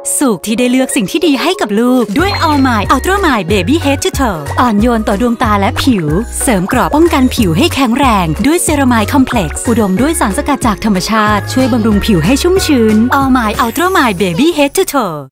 สุขที่ได้เลือกสิ่งที่ดีให้กับลูกด้วย All My Ultra My Baby Head to Toe อ่อนโยนต่อดวงตาและผิวเสริมเกราะป้องกันผิวให้แข็งแรงด้วยเซรามายคอมเพล็กซ์อุดมด้วยสารสกัดจากธรรมชาติช่วยบำรุงผิวให้ชุ่มชื้น All My Ultra My Baby Head to Toe